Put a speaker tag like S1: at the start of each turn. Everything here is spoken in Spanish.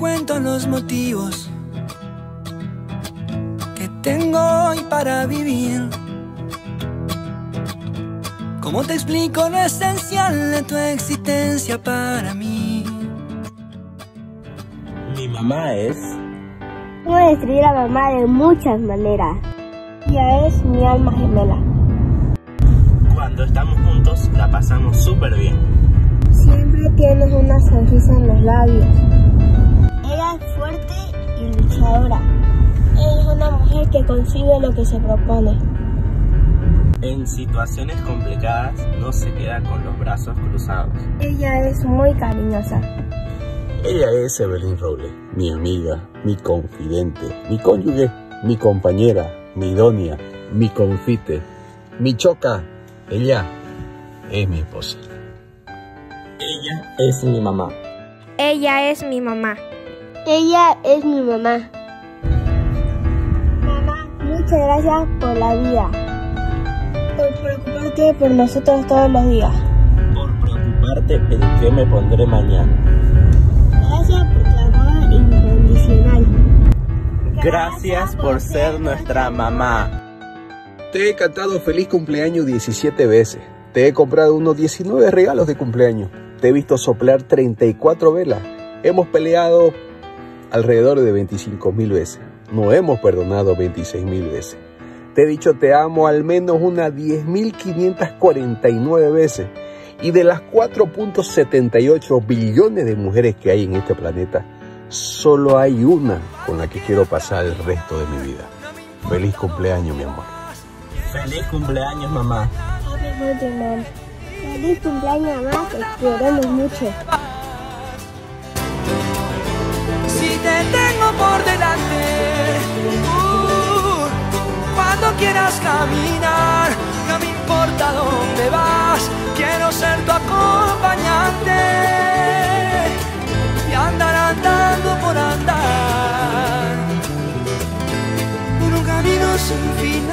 S1: cuento los motivos que tengo hoy para vivir. ¿Cómo te explico lo esencial de tu existencia para mí?
S2: Mi mamá es...
S3: Puedo describir a mamá de muchas maneras. Ella es mi alma gemela.
S2: Cuando estamos juntos la pasamos súper bien.
S3: Siempre tienes una sonrisa en los labios. Ella es fuerte y luchadora. Ella es una mujer que consigue lo que se propone.
S2: En situaciones complicadas no se queda con los brazos cruzados.
S3: Ella es muy cariñosa.
S4: Ella es Evelyn Robles, mi amiga, mi confidente, mi cónyuge, mi compañera, mi idónea, mi confite, mi choca. Ella es mi esposa.
S2: Ella es mi mamá.
S5: Ella es mi mamá.
S3: Ella es mi mamá. Mamá, muchas gracias por la vida. Por preocuparte por nosotros todos los días.
S2: Por preocuparte en qué me pondré mañana.
S3: Gracias por tu amor incondicional.
S2: Gracias por ser nuestra mamá.
S4: Te he cantado feliz cumpleaños 17 veces. Te he comprado unos 19 regalos de cumpleaños. Te he visto soplar 34 velas. Hemos peleado alrededor de 25.000 veces. Nos hemos perdonado 26.000 veces. Te he dicho te amo al menos unas 10.549 veces. Y de las 4.78 billones de mujeres que hay en este planeta, solo hay una con la que quiero pasar el resto de mi vida. Feliz cumpleaños, mi amor.
S2: Feliz cumpleaños, mamá.
S3: Happy birthday, Mom. Feliz cumpleaños, mamá. Te queremos mucho.
S1: Si te tengo por delante, cuando quieras caminar, no me importa dónde vas, quiero ser tu acompañante y andar andando por andar por un camino sin fin.